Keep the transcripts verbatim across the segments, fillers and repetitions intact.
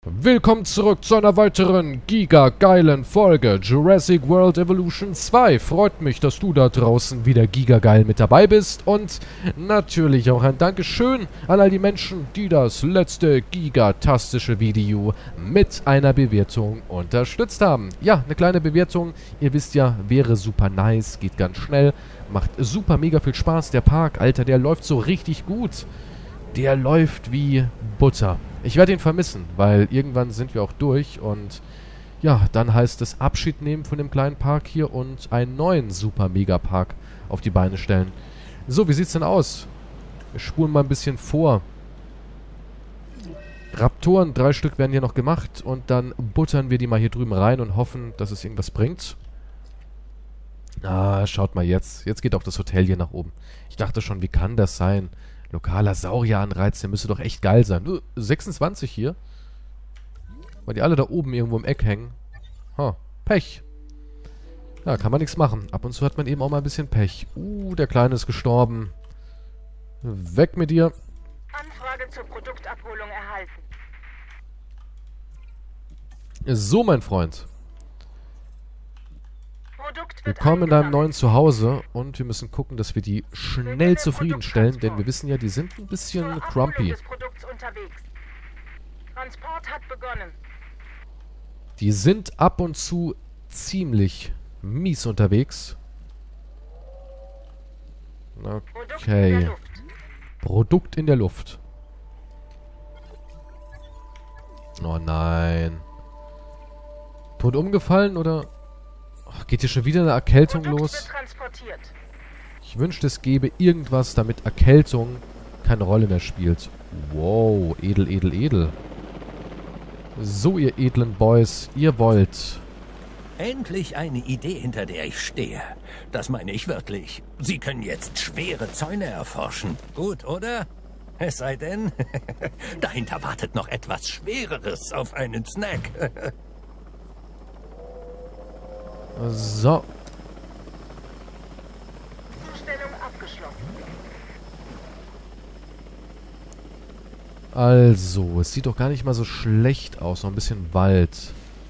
Willkommen zurück zu einer weiteren gigageilen Folge Jurassic World Evolution zwei. Freut mich, dass du da draußen wieder gigageil mit dabei bist. Und natürlich auch ein Dankeschön an all die Menschen, die das letzte gigatastische Video mit einer Bewertung unterstützt haben. Ja, eine kleine Bewertung, ihr wisst ja, wäre super nice, geht ganz schnell, macht super mega viel Spaß. Der Park, Alter, der läuft so richtig gut. Der läuft wie Butter. Ich werde ihn vermissen, weil irgendwann sind wir auch durch und ja, dann heißt es Abschied nehmen von dem kleinen Park hier und einen neuen Super-Mega-Park auf die Beine stellen. So, wie sieht's denn aus? Wir spulen mal ein bisschen vor. Raptoren, drei Stück werden hier noch gemacht und dann buttern wir die mal hier drüben rein und hoffen, dass es irgendwas bringt. Ah, schaut mal jetzt. Jetzt geht auch das Hotel hier nach oben. Ich dachte schon, wie kann das sein? Lokaler Saurieranreiz, der müsste doch echt geil sein. Nur sechsundzwanzig hier. Weil die alle da oben irgendwo im Eck hängen. Ha, Pech. Ja, kann man nichts machen. Ab und zu hat man eben auch mal ein bisschen Pech. Uh, der Kleine ist gestorben. Weg mit dir. Anfrage zur Produktabholung erhalten. So, mein Freund. Willkommen in deinem neuen Zuhause und wir müssen gucken, dass wir die schnell zufriedenstellen, denn wir wissen ja, die sind ein bisschen crumpy. Transport hat begonnen. Die sind ab und zu ziemlich mies unterwegs. Okay. Produkt in der Luft. Oh nein. Tot umgefallen oder... Ach, geht hier schon wieder eine Erkältung los? Ich wünschte, es gäbe irgendwas, damit Erkältung keine Rolle mehr spielt. Wow, edel, edel, edel. So, ihr edlen Boys, ihr wollt... Endlich eine Idee, hinter der ich stehe. Das meine ich wörtlich. Sie können jetzt schwere Zäune erforschen. Gut, oder? Es sei denn, dahinter wartet noch etwas Schwereres auf einen Snack. So. Zustellung abgeschlossen. Also, es sieht doch gar nicht mal so schlecht aus. Noch ein bisschen Wald.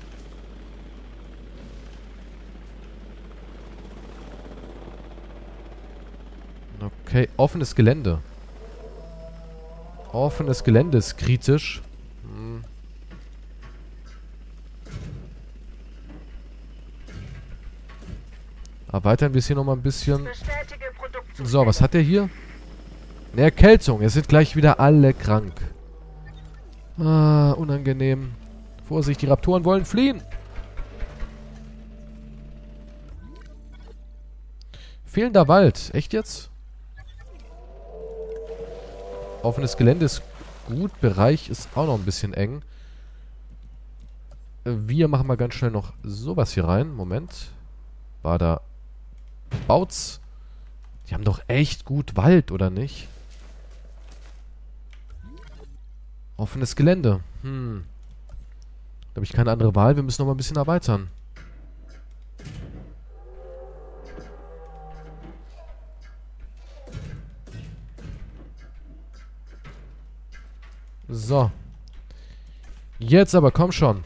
Okay, offenes Gelände. Offenes Gelände ist kritisch. Hm. Erweitern wir es hier nochmal ein bisschen. So, was hat der hier? Eine Erkältung. Es sind gleich wieder alle krank. Ah, unangenehm. Vorsicht, die Raptoren wollen fliehen. Fehlender Wald. Echt jetzt? Offenes Gelände ist gut. Bereich ist auch noch ein bisschen eng. Wir machen mal ganz schnell noch sowas hier rein. Moment. War da... Baut's. Die haben doch echt gut Wald, oder nicht? Offenes Gelände. Hm. Da habe ich keine andere Wahl. Wir müssen noch mal ein bisschen erweitern. So. Jetzt aber, komm schon.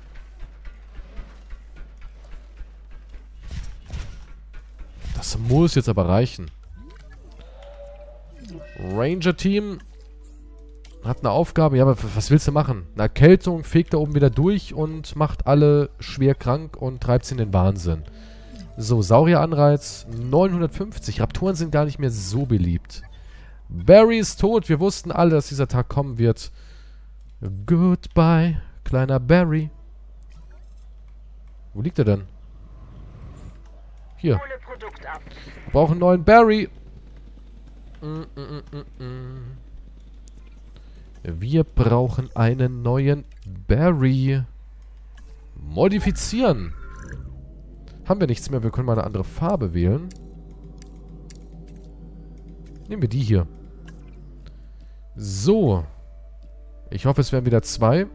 Das muss jetzt aber reichen. Ranger-Team hat eine Aufgabe. Ja, aber was willst du machen? Eine Erkältung, fegt da oben wieder durch und macht alle schwer krank und treibt sie in den Wahnsinn. So, Saurieranreiz neunhundertfünfzig. Raptoren sind gar nicht mehr so beliebt. Barry ist tot. Wir wussten alle, dass dieser Tag kommen wird. Goodbye, kleiner Barry. Wo liegt er denn? Hier. Wir brauchen einen neuen Barry. Mm, mm, mm, mm. Wir brauchen einen neuen Barry. Modifizieren. Haben wir nichts mehr. Wir können mal eine andere Farbe wählen. Nehmen wir die hier. So. Ich hoffe, es werden wieder zwei.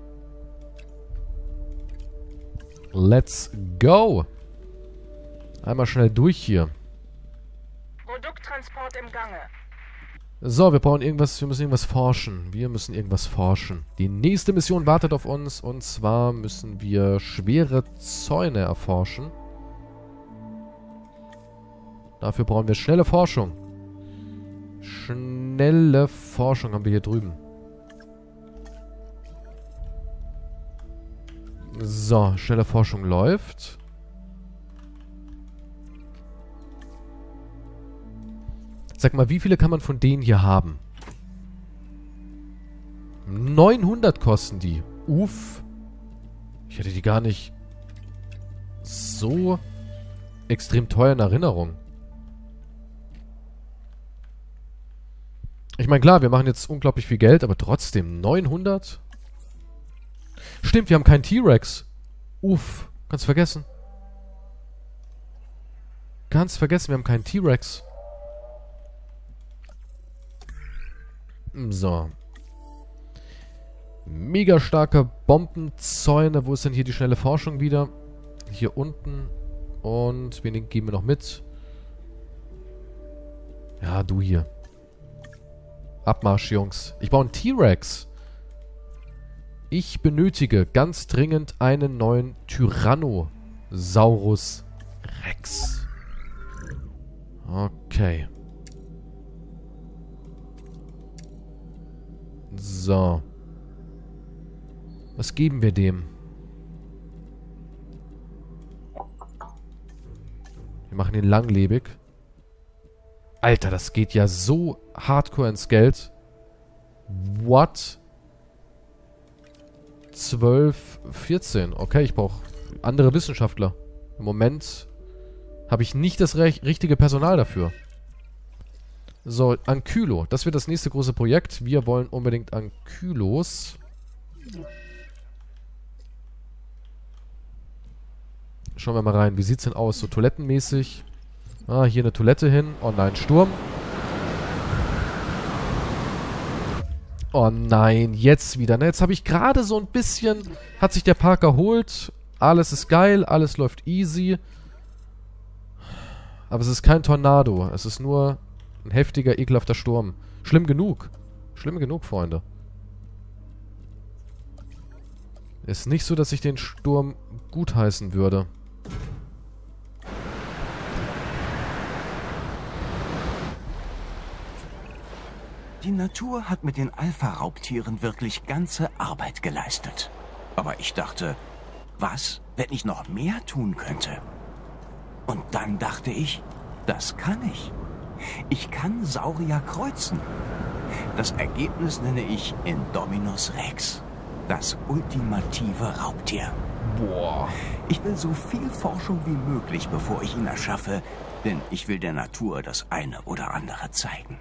Let's go. Einmal schnell durch hier. Produkttransport im Gange. So, wir brauchen irgendwas, wir müssen irgendwas forschen. Wir müssen irgendwas forschen. Die nächste Mission wartet auf uns und zwar müssen wir schwere Zäune erforschen. Dafür brauchen wir schnelle Forschung. Schnelle Forschung haben wir hier drüben. So, schnelle Forschung läuft. Sag mal, wie viele kann man von denen hier haben? neunhundert kosten die. Uff. Ich hätte die gar nicht so extrem teuer in Erinnerung. Ich meine, klar, wir machen jetzt unglaublich viel Geld, aber trotzdem neunhundert? Stimmt, wir haben keinen T-Rex. Uff, ganz vergessen. Ganz vergessen, wir haben keinen T-Rex. So. Mega starke Bombenzäune. Wo ist denn hier die schnelle Forschung wieder? Hier unten. Und wen geben wir noch mit? Ja, du hier. Abmarsch, Jungs. Ich brauche einen T-Rex. Ich benötige ganz dringend einen neuen Tyrannosaurus Rex. Okay. So. Was geben wir dem? Wir machen ihn langlebig. Alter, das geht ja so hardcore ins Geld. What? zwölf, vierzehn. Okay, ich brauche andere Wissenschaftler. Im Moment habe ich nicht das recht, richtige Personal dafür. So, Ankylo. Das wird das nächste große Projekt. Wir wollen unbedingt Ankylos. Schauen wir mal rein. Wie sieht's denn aus? So toilettenmäßig. Ah, hier eine Toilette hin. Oh nein, Sturm. Oh nein, jetzt wieder. Na, jetzt habe ich gerade so ein bisschen... Hat sich der Park erholt. Alles ist geil. Alles läuft easy. Aber es ist kein Tornado. Es ist nur ein heftiger, ekelhafter Sturm. Schlimm genug. Schlimm genug, Freunde. Ist nicht so, dass ich den Sturm gutheißen würde. Die Natur hat mit den Alpha-Raubtieren wirklich ganze Arbeit geleistet. Aber ich dachte, was, wenn ich noch mehr tun könnte? Und dann dachte ich, das kann ich. Ich kann Saurier kreuzen. Das Ergebnis nenne ich Indominus Rex. Das ultimative Raubtier. Boah. Ich will so viel Forschung wie möglich, bevor ich ihn erschaffe, denn ich will der Natur das eine oder andere zeigen.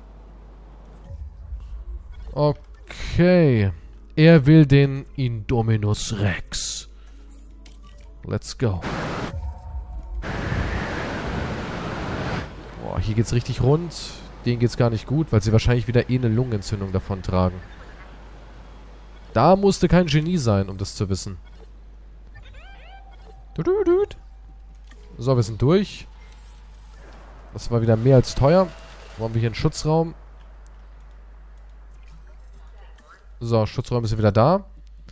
Okay. Er will den Indominus Rex. Let's go. Boah, hier geht's richtig rund. Denen geht's gar nicht gut, weil sie wahrscheinlich wieder eh eine Lungenentzündung davon tragen. Da musste kein Genie sein, um das zu wissen. So, wir sind durch. Das war wieder mehr als teuer. Wo haben wir hier einen Schutzraum? So, Schutzräume sind wieder da.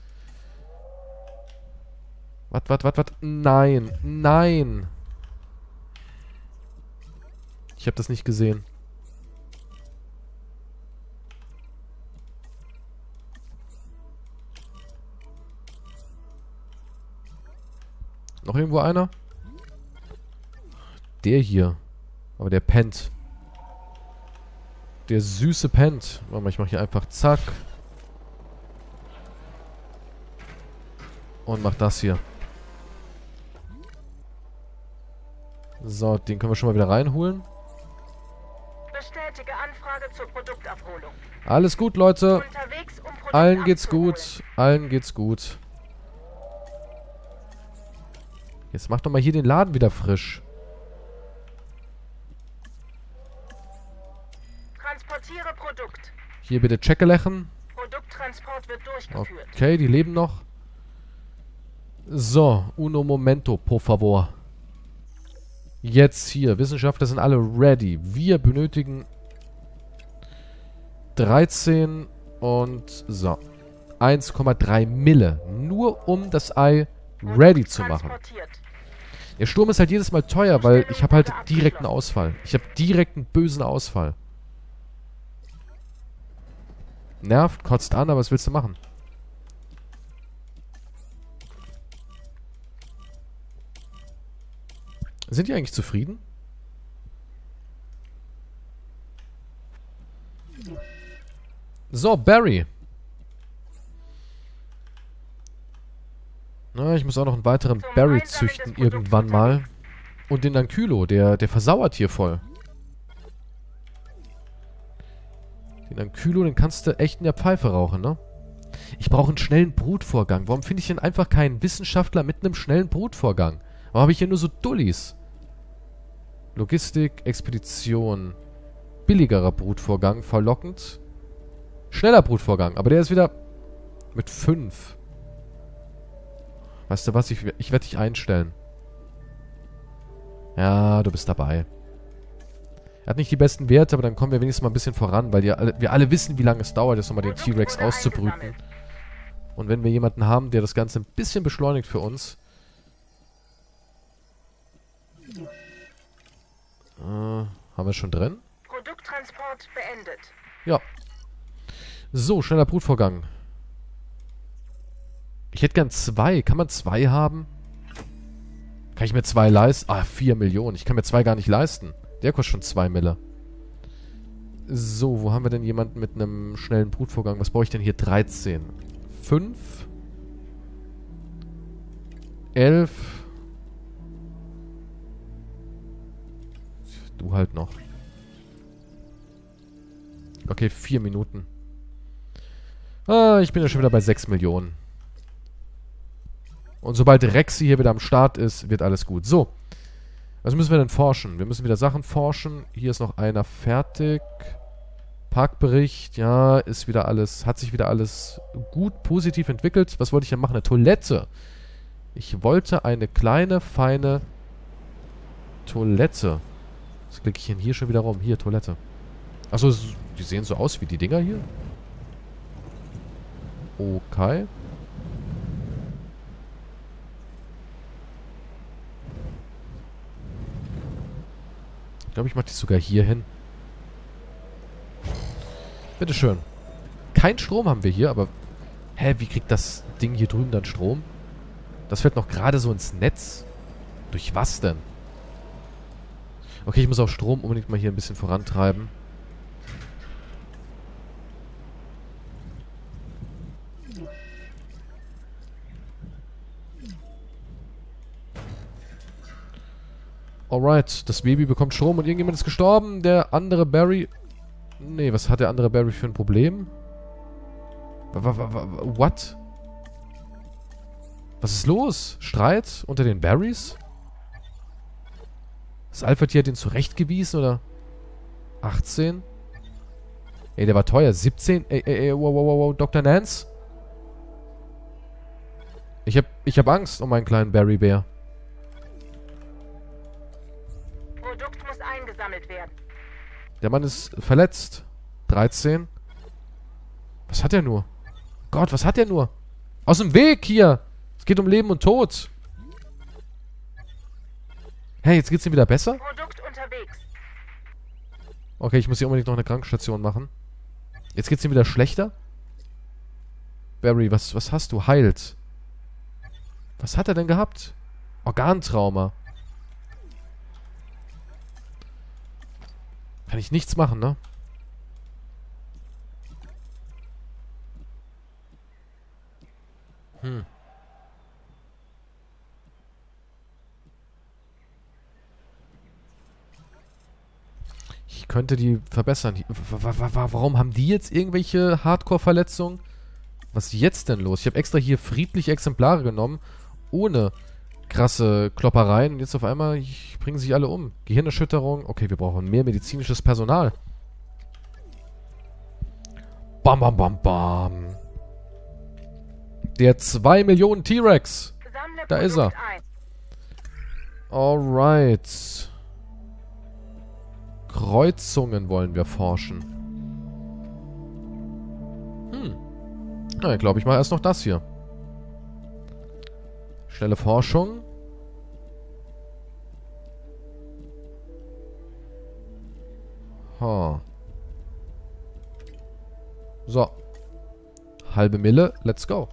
Was, was, was, was? Nein, nein. Ich habe das nicht gesehen. Noch irgendwo einer? Der hier. Aber der pennt. Der süße pennt. Warte mal, ich mache hier einfach zack. Und mach das hier. So, den können wir schon mal wieder reinholen. Bestätige Anfrage zur Produktabholung. Alles gut, Leute. Unterwegs, um Produkt Allen geht's abzuholen. gut. Allen geht's gut. Jetzt mach doch mal hier den Laden wieder frisch. Transportiere Produkt. Hier bitte Checkelechen. Produkttransport wird durchgeführt. Okay, die leben noch. So, uno momento, por favor. Jetzt hier. Wissenschaftler sind alle ready. Wir benötigen dreizehn und so. eins Komma drei Mille. Nur um das Ei ready zu machen. Transportiert. Der Sturm ist halt jedes Mal teuer, weil ich habe halt direkten Ausfall. Ich habe direkten bösen Ausfall. Nervt, kotzt an, aber was willst du machen? Sind die eigentlich zufrieden? So, Barry. Na, ich muss auch noch einen weiteren Zum Barry Einsammeln züchten des irgendwann mal. Und den Ankylo, der, der versauert hier voll. Den Ankylo, den kannst du echt in der Pfeife rauchen, ne? Ich brauche einen schnellen Brutvorgang. Warum finde ich denn einfach keinen Wissenschaftler mit einem schnellen Brutvorgang? Warum habe ich hier nur so Dullis? Logistik, Expedition. Billigerer Brutvorgang, verlockend. Schneller Brutvorgang, aber der ist wieder mit fünf. Weißt du was, ich, ich werde dich einstellen. Ja, du bist dabei. Er hat nicht die besten Werte, aber dann kommen wir wenigstens mal ein bisschen voran, weil wir alle, wir alle wissen, wie lange es dauert, jetzt nochmal den T-Rex auszubrüten. Und wenn wir jemanden haben, der das Ganze ein bisschen beschleunigt für uns. Äh, haben wir schon drin? Produkttransport beendet. Ja. So, schneller Brutvorgang. Ich hätte gern zwei. Kann man zwei haben? Kann ich mir zwei leisten? Ah, vier Millionen. Ich kann mir zwei gar nicht leisten. Der kostet schon zwei Mille. So, wo haben wir denn jemanden mit einem schnellen Brutvorgang? Was brauche ich denn hier? dreizehn. fünf. elf. Du halt noch. Okay, vier Minuten. Ah, ich bin ja schon wieder bei sechs Millionen. Und sobald Rexy hier wieder am Start ist, wird alles gut. So. Was müssen wir denn forschen? Wir müssen wieder Sachen forschen. Hier ist noch einer fertig. Parkbericht. Ja, ist wieder alles... Hat sich wieder alles gut, positiv entwickelt. Was wollte ich denn machen? Eine Toilette. Ich wollte eine kleine, feine Toilette. Was klicke ich denn hier schon wieder rum? Hier, Toilette. Achso, die sehen so aus wie die Dinger hier. Okay. Ich glaube, ich mache die sogar hier hin. Bitteschön. Kein Strom haben wir hier, aber... Hä, wie kriegt das Ding hier drüben dann Strom? Das fällt noch gerade so ins Netz. Durch was denn? Okay, ich muss auch Strom unbedingt mal hier ein bisschen vorantreiben. Alright, das Baby bekommt Strom und irgendjemand ist gestorben. Der andere Barry... Nee, was hat der andere Barry für ein Problem? What? Was ist los? Streit unter den Barrys? Das Alpha-Tier hat ihn zurechtgewiesen, oder? achtzehn? Ey, der war teuer. siebzehn? Ey, ey, ey, wow, wow, wow, wow, Doktor Nance? Ich hab, ich hab Angst um meinen kleinen Barry-Bär. Produkt muss eingesammelt werden. Der Mann ist verletzt. dreizehn. Was hat er nur? Gott, was hat er nur? Aus dem Weg hier! Es geht um Leben und Tod. Hey, jetzt geht's ihm wieder besser? Produkt unterwegs. Okay, ich muss hier unbedingt noch eine Krankenstation machen. Jetzt geht's ihm wieder schlechter? Barry, was, was hast du? Heilt. Was hat er denn gehabt? Organtrauma. Kann ich nichts machen, ne? Hm. Ich könnte die verbessern. W- w- w- Warum haben die jetzt irgendwelche Hardcore-Verletzungen? Was ist jetzt denn los? Ich habe extra hier friedliche Exemplare genommen, ohne krasse Kloppereien. Und jetzt auf einmal ich, bringen sich alle um. Gehirnerschütterung. Okay, wir brauchen mehr medizinisches Personal. Bam, bam, bam, bam. Der zwei Millionen T-Rex. Sammle Da ist er. Produkt ein. Alright. Kreuzungen wollen wir forschen. Na, ich glaube, ich mache erst noch das hier. Schnelle Forschung. Ha. So. Halbe Mille. Let's go.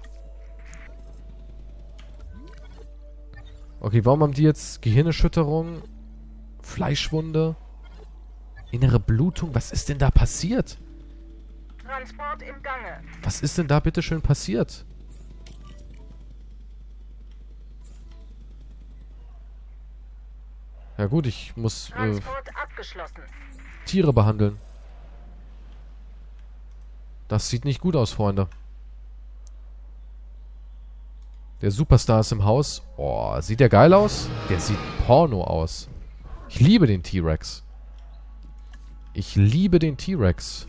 Okay, warum haben die jetzt Gehirnerschütterung? Fleischwunde? Innere Blutung? Was ist denn da passiert? Transport im Gange. Was ist denn da bitteschön passiert? Ja gut, ich muss äh, Transport abgeschlossen. Tiere behandeln. Das sieht nicht gut aus, Freunde. Der Superstar ist im Haus. Oh, sieht der geil aus? Der sieht Porno aus. Ich liebe den T-Rex. Ich liebe den T-Rex.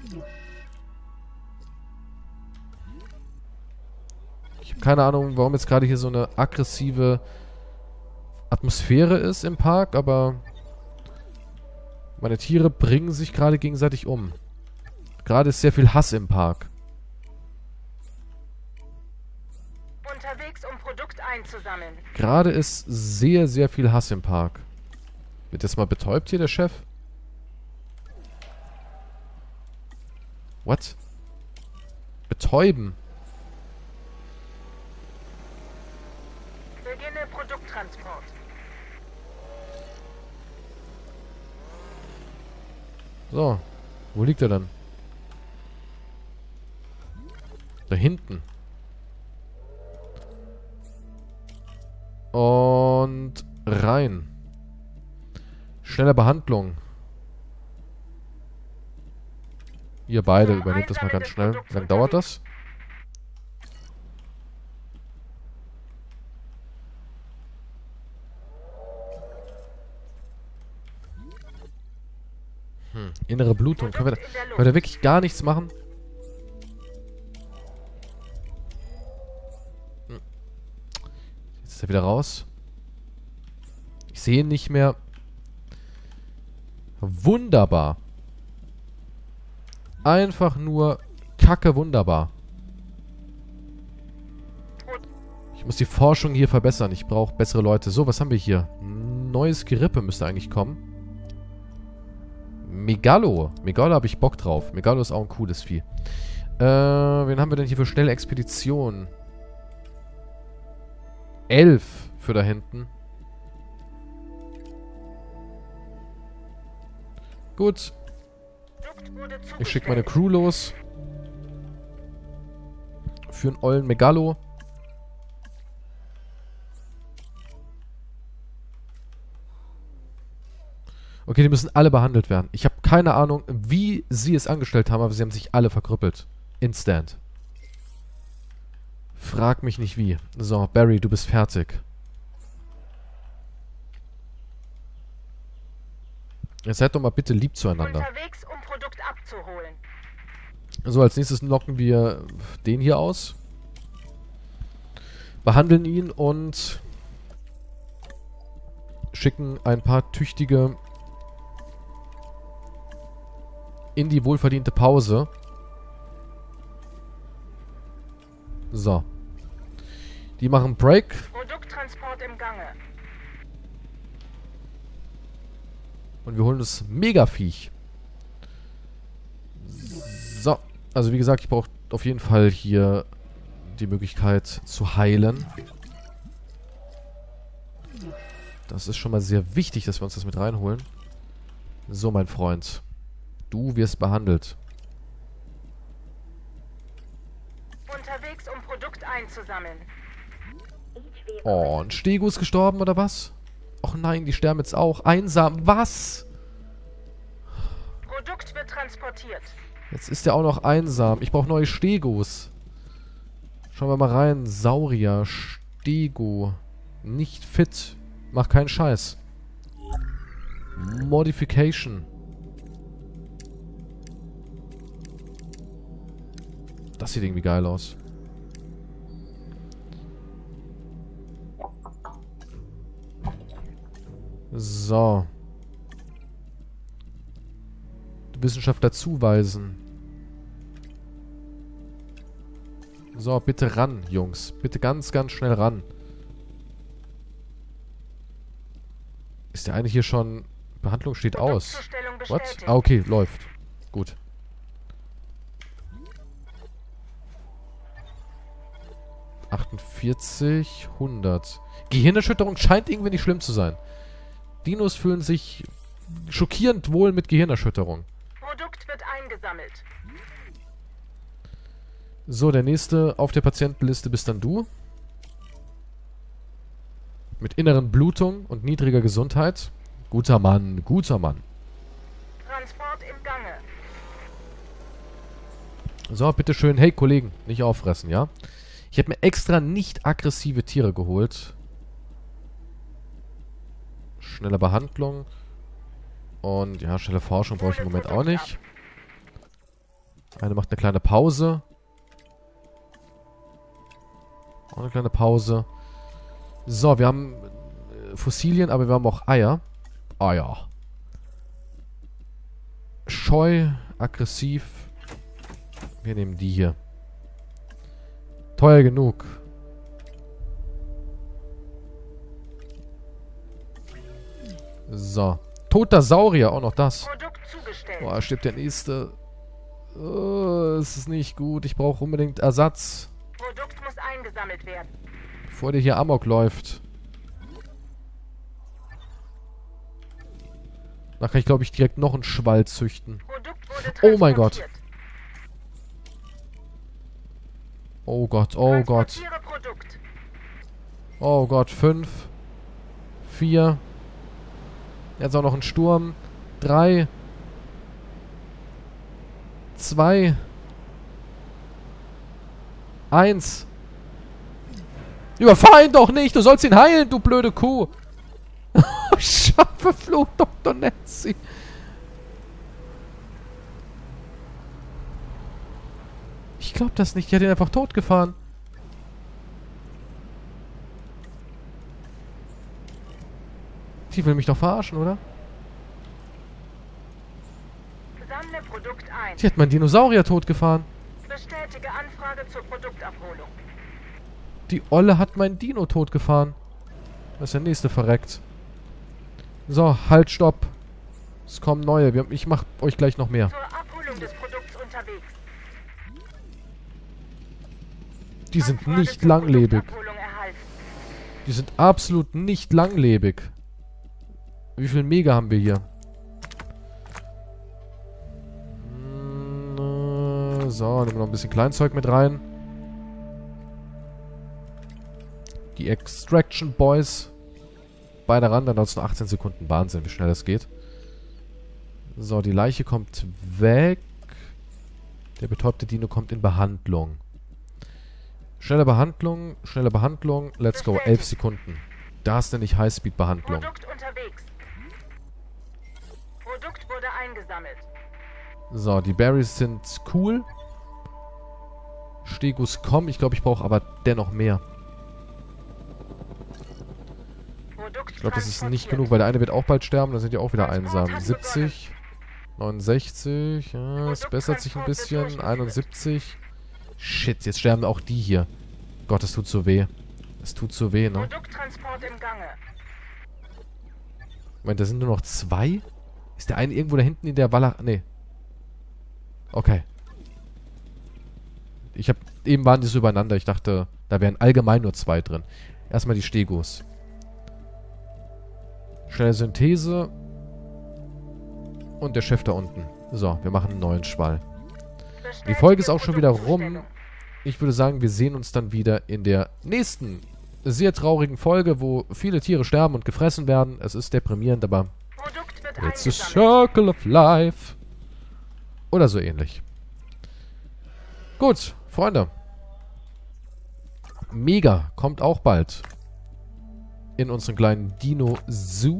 Ich habe keine Ahnung, warum jetzt gerade hier so eine aggressive Atmosphäre ist im Park, aber meine Tiere bringen sich gerade gegenseitig um. Gerade ist sehr viel Hass im Park. Unterwegs, um Produkt einzusammeln. Gerade ist sehr, sehr viel Hass im Park. Wird jetzt mal betäubt hier der Chef? What? Betäuben? Beginne Produkttransport. So. Wo liegt er dann? Da hinten. Und rein. Schnelle Behandlung. Ihr beide übernehmt das mal ganz schnell. Wie lange dauert das? Hm. Innere Blutung. Können wir, da, können wir da wirklich gar nichts machen? Hm. Jetzt ist er wieder raus. Ich sehe ihn nicht mehr. Wunderbar. Einfach nur kacke wunderbar. Ich muss die Forschung hier verbessern. Ich brauche bessere Leute. So, was haben wir hier? Neues Gerippe müsste eigentlich kommen. Megalo. Megalo habe ich Bock drauf. Megalo ist auch ein cooles Vieh. Äh, wen haben wir denn hier für schnelle Expedition? Elf für da hinten. Gut. Ich schicke meine Crew los. Für einen ollen Megalo. Okay, die müssen alle behandelt werden. Ich habe keine Ahnung, wie sie es angestellt haben, aber sie haben sich alle verkrüppelt. Instant. Frag mich nicht wie. So, Barry, du bist fertig. Jetzt seid doch mal bitte lieb zueinander. Unterwegs, um Produkt abzuholen. So, als nächstes locken wir den hier aus. Behandeln ihn und schicken ein paar tüchtige in die wohlverdiente Pause. So. Die machen Break. Produkttransport im Gange. Und wir holen das Mega-Viech. So. Also wie gesagt, ich brauche auf jeden Fall hier die Möglichkeit zu heilen. Das ist schon mal sehr wichtig, dass wir uns das mit reinholen. So, mein Freund. Du wirst behandelt. Unterwegs, um Produkt einzusammeln. Oh, ein Stego ist gestorben, oder was? Och nein, die sterben jetzt auch. Einsam. Was? Produkt wird transportiert. Jetzt ist der auch noch einsam. Ich brauche neue Stegos. Schauen wir mal rein. Saurier. Stego. Nicht fit. Mach keinen Scheiß. Modification. Das sieht irgendwie geil aus. So. Wissenschaftler zuweisen. So, bitte ran, Jungs. Bitte ganz, ganz schnell ran. Ist der eine hier schon... Behandlung steht aus. Produktzustellung What? bestätigt. Ah, okay, läuft. Gut. achtundvierzig, hundert. Gehirnerschütterung scheint irgendwie nicht schlimm zu sein. Dinos fühlen sich schockierend wohl mit Gehirnerschütterung. Produkt wird eingesammelt. So, der nächste auf der Patientenliste bist dann du. Mit inneren Blutung und niedriger Gesundheit. Guter Mann, guter Mann. Transport im Gange. So, bitteschön. Hey, Kollegen, nicht auffressen, ja? Ich habe mir extra nicht aggressive Tiere geholt. Schnelle Behandlung. Und ja, schnelle Forschung brauche ich im Moment auch nicht. Eine macht eine kleine Pause. Auch eine kleine Pause. So, wir haben äh, Fossilien, aber wir haben auch Eier. Eier. Scheu, aggressiv. Wir nehmen die hier. Teuer genug. So. Toter Saurier, auch noch das. Produkt zugestellt. Boah, stirbt der nächste. Oh, es ist nicht gut. Ich brauche unbedingt Ersatz. Produkt muss eingesammelt werden. Bevor der hier Amok läuft. Da kann ich, glaube ich, direkt noch einen Schwall züchten. Produkt wurde Oh mein Gott. transportiert. Oh Gott, oh Gott. Transportiere Produkt. Oh Gott, fünf. Vier. Jetzt auch noch ein Sturm. Drei. Zwei. Eins. Überfahr ihn doch nicht! Du sollst ihn heilen, du blöde Kuh! Scharfe Fluch, Doktor Nancy. Ich glaub das nicht. Die hat ihn einfach totgefahren. Die will mich doch verarschen, oder? Sammle Produkt ein. Die hat meinen Dinosaurier totgefahren. Bestätige Anfrage zur Produktabholung. Die Olle hat meinen Dino totgefahren. Das ist der nächste verreckt. So, halt, stopp. Es kommen neue. Wir, ich mach euch gleich noch mehr. Zur Abholung des Produkts unterwegs. Die sind Anfrage nicht zur langlebig. Produktabholung erhalten. Die sind absolut nicht langlebig. Wie viel Mega haben wir hier? Hm, So, nehmen wir noch ein bisschen Kleinzeug mit rein. Die Extraction Boys. Beide ran, dann dauert es nur achtzehn Sekunden. Wahnsinn, wie schnell das geht. So, die Leiche kommt weg. Der betäubte Dino kommt in Behandlung. Schnelle Behandlung, schnelle Behandlung. Let's go, elf Sekunden. Das nenne ich Highspeed-Behandlung. Produkt unterwegs. Produkt wurde eingesammelt. So, die Berries sind cool. Stegus kommen. Ich glaube, ich brauche aber dennoch mehr. Produkt Ich glaube, das ist nicht transportiert. genug, weil der eine wird auch bald sterben. Dann sind die auch wieder einsam. siebzig. neunundsechzig. Ja, es bessert sich ein bisschen. einundsiebzig. Shit, jetzt sterben auch die hier. Gott, das tut so weh. Es tut so weh, ne? Produkttransport im Gange. Moment, da sind nur noch zwei? Ist der eine irgendwo da hinten in der Wallach... Nee. Okay. Ich hab... Eben waren die so übereinander. Ich dachte, da wären allgemein nur zwei drin. Erstmal die Stegos. Schnelle Synthese. Und der Chef da unten. So, wir machen einen neuen Schwall. Die Folge ist auch schon wieder rum. Ich würde sagen, wir sehen uns dann wieder in der nächsten sehr traurigen Folge, wo viele Tiere sterben und gefressen werden. Es ist deprimierend, aber Produkt wird it's a eingesammelt. circle of life. Oder so ähnlich. Gut, Freunde. Mega kommt auch bald in unseren kleinen Dino-Zoo.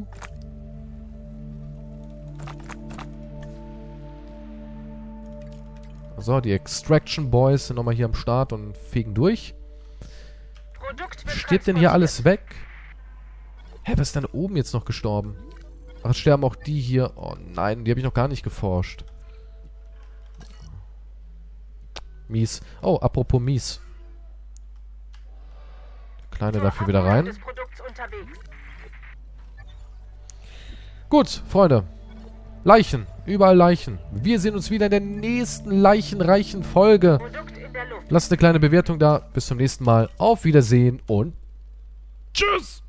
So, die Extraction Boys sind nochmal hier am Start und fegen durch. Produkt wird Stirbt denn hier transportiert. alles weg? Hä, was ist denn oben jetzt noch gestorben? Ach, es sterben auch die hier. Oh nein, die habe ich noch gar nicht geforscht. Mies. Oh, apropos mies. Kleine Zur dafür wieder Abholung rein. des Produkts unterwegs. Gut, Freunde. Leichen. Überall Leichen. Wir sehen uns wieder in der nächsten leichenreichen Folge. Produkt in der Luft. Lasst eine kleine Bewertung da. Bis zum nächsten Mal. Auf Wiedersehen und tschüss.